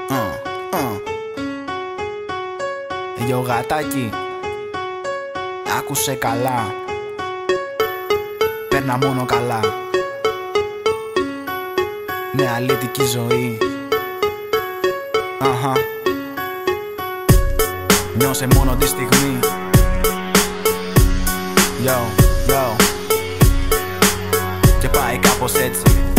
Γιο γατάκι, άκουσε καλά, παίρνα μόνο καλά. Ναι, αλήτικη ζωή. Νιώσε μόνο τη στιγμή. Yo. Και πάει κάπως έτσι.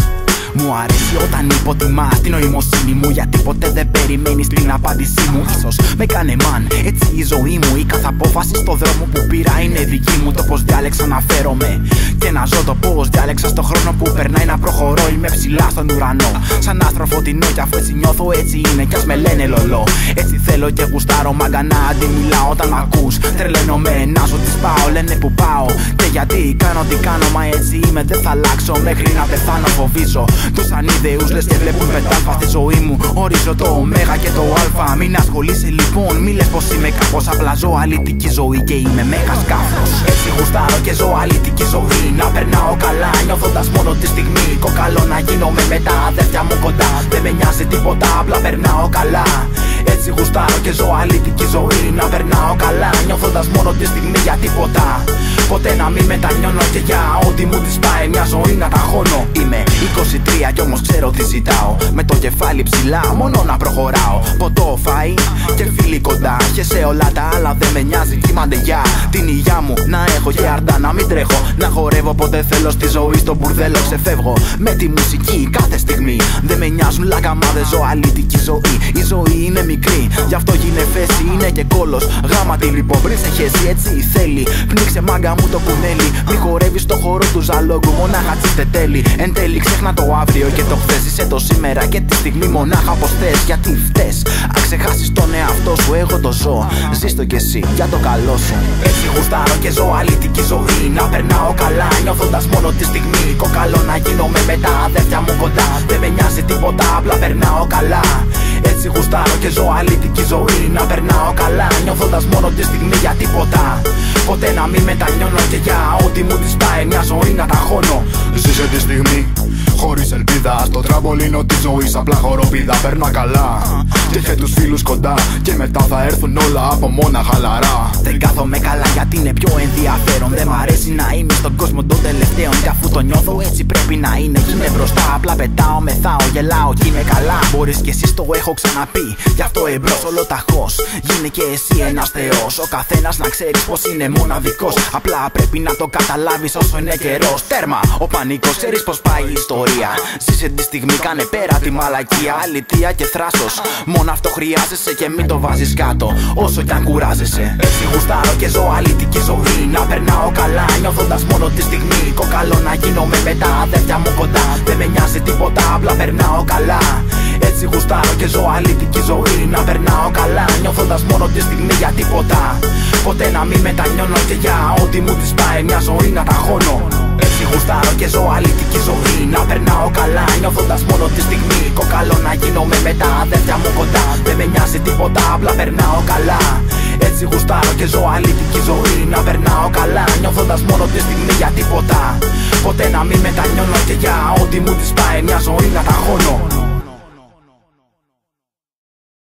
Μου αρέσει όταν υποτιμάς την νοημοσύνη μου, γιατί ποτέ δεν περιμένεις την απάντησή μου. Ίσως με κάνε μαν, έτσι η ζωή μου. Η κάθε απόφαση στο δρόμο που πήρα είναι δική μου. Το πως διάλεξα να φέρομαι και να ζω, το πως διάλεξα στο χρόνο που περνάει να προχωρώ. Είμαι ψηλά στον ουρανό, σαν άστρο φωτεινό, κι αφού έτσι νιώθω έτσι είναι. Κι ας με λένε λολό, έτσι θέλω και γουστάρω. Μάγκα να αντιμιλάω όταν μ' ακούς. Τρελαίνομαι να σου τις πάω, λένε που πάω και γιατί κάνω τι κάνω. Μα έτσι είμαι, δεν θα αλλάξω μέχρι να πεθάνω. Φοβίζω τους ανίδεους, λες και βλέπουν πεντάλφα στη ζωή μου. Ορίζω το ωμέγα και το αλφα. Μην ασχολείσαι λοιπόν, μη λες πως είμαι κάπως. Απλά ζω αλήτικη ζωή και είμαι μέγα σκάφος. Έτσι γουστάρω και ζω αλήτικη ζωή. Να περνάω καλά νιώθοντας μόνο τη στιγμή. Κοκαλώ να γίνομαι με τα αδέρφια μου κοντά. Δεν με νοιάζει τίποτα, απλά περνάω καλά. Έτσι γουστάρω και ζω αλήτικη ζωή. Να περνάω καλά νιώθοντας μόνο τη στιγμή, για τίποτα. Ποτέ να μην μετανιώνω και για ό,τι μου της πάει μια ζωή να ταχώνω. Είμαι 23 κι όμως ξέρω τι ζητάω. Με το κεφάλι ψηλά μόνο να προχωράω. Ποτό, φαΐ και φίλοι κοντά. Και σε όλα τα άλλα δεν με νοιάζει, κοιμάνται για την υγειά μου. Να έχω γέρντα, να μην τρέχω. Να χορεύω ποτέ θέλω στη ζωή, στο μπουρδέλο ξεφεύγω. Με τη μουσική κάθε στιγμή. Δεν με νοιάζουν λακαμάδες, ζω αλήτικη ζωή. Η ζωή είναι μικρή, γι' αυτό γίνε φέση, είναι και κόλος. Γάματι λοιπόν πριν σε χέσει, έτσι θέλει. Πνίξε μάγκα μου το κουνέλι. Μη χορεύεις στο χώρο του ζαλόγκου, μονάχα τσίστε τέλει. Εν τέλει ξέχνα το αύριο και το χθες. Είσαι το σήμερα και τη στιγμή μονάχα πως θες. Γιατί φταίς, αν ξεχάσεις τον εαυτό σου, εγώ το ζω. Ζήστο κι εσύ για το καλό σου. Έτσι γουστάρω και ζω αλήτικη ζωή. Να περνάω καλά νιώθοντας μόνο τη στιγμή. Κοκαλώ να γίνομαι με τα αδέρφια μου κοντά. Δεν με νοιάζει τίποτα, απλά περνάω καλά. Έτσι γουστάρω και ζω αλήτικη ζωή. Να περνάω καλά νιώθοντας μόνο τη στιγμή, για τίποτα. Ποτέ να μην μετανιώνω και για ό,τι μου της πάει μια ζωή να ταχώνω. Ζήσε τη στιγμή χωρίς ελπίδα. Στο τραμπολίνο της ζωής απλά χοροπίδα. Περνά καλά και είχε τους φίλους κοντά. Και μετά θα έρθουν όλα από μόνα χαλαρά. Δεν κάθομαι καλά γιατί είναι πιο ενδιαφέρον. Δεν μ' αρέσει να είμαι στον κόσμο των τελευταίων. Κι αφού το νιώθω έτσι πρέπει να είναι. Γίνε μπροστά, απλά πετάω, μεθάω, γελάω κι είμαι καλά. Μπορείς κι εσύ, το έχω ξαναπεί. Γι' αυτό εμπρός όλο ταχώς. Γίνε και εσύ ένας θεός. Ο καθένας να ξέρεις πως είναι μοναδικός. Απλά πρέπει να το καταλάβεις όσο είναι καιρός. Τέρμα, ο πανικός ξέρεις πως πάει η ιστορία. Ζήσε τη στιγμή, κάνε πέρα τη μαλακία. Αλητία και θράσος, μόνο αυτό χρειάζεσαι και μην το βάζεις κάτω όσο κι αν κουράζεσαι. Έτσι γουστάρω και ζω αλήτικη ζωή. Να περνάω καλά νιώθοντας μόνο τη στιγμή. Κοκαλώ να γίνομαι με τα αδέρφια μου κοντά. Δεν με νοιάζει τίποτα, απλά περνάω καλά. Έτσι γουστάρω και ζω αλήτικη ζωή. Να περνάω καλά νιώθοντας μόνο τη στιγμή, για τίποτα. Ποτέ να μην μετανιώνω και για ό,τι μου της πάει μια ζωή να ταχώνω. Έτσι γουστάρω και ζω αλήτικη ζωή. Να περνάω καλά νιώθοντας μόνο τη στιγμή. Κοκαλώ να γίνομαι με τα αδέρφια μου κοντά. Δεν με νοιάζει τίποτα, απλά περνάω καλά. Έτσι γουστάρω και ζω αλήτικη ζωή. Να περνάω καλά νιώθοντας μόνο τη στιγμή, για τίποτα. Ποτέ να μην μετανιώνω και για ό,τι μου της πάει μια ζωή να ταχώνω.